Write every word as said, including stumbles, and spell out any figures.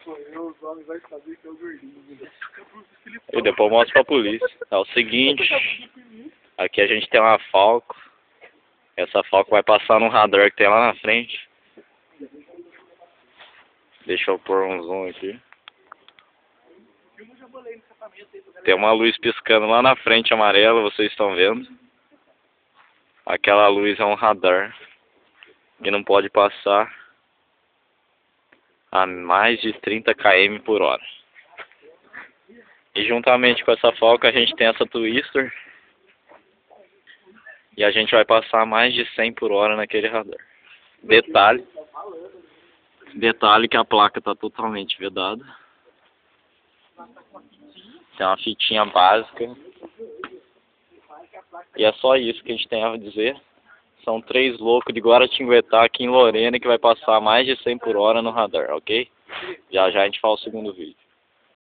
E depois eu mostro pra polícia. É o seguinte, aqui a gente tem uma Falco. Essa Falco vai passar num radar que tem lá na frente. Deixa eu pôr um zoom aqui. Tem uma luz piscando lá na frente amarela, vocês estão vendo. Aquela luz é um radar que não pode passar a mais de trinta quilômetros por hora. E juntamente com essa Falco a gente tem essa Twister. E a gente vai passar mais de cem por hora naquele radar. Detalhe. Detalhe que a placa está totalmente vedada. Tem uma fitinha básica. E é só isso que a gente tem a dizer. São três loucos de Guaratinguetá aqui em Lorena que vai passar mais de cem por hora no radar, ok? Já já a gente fala o segundo vídeo.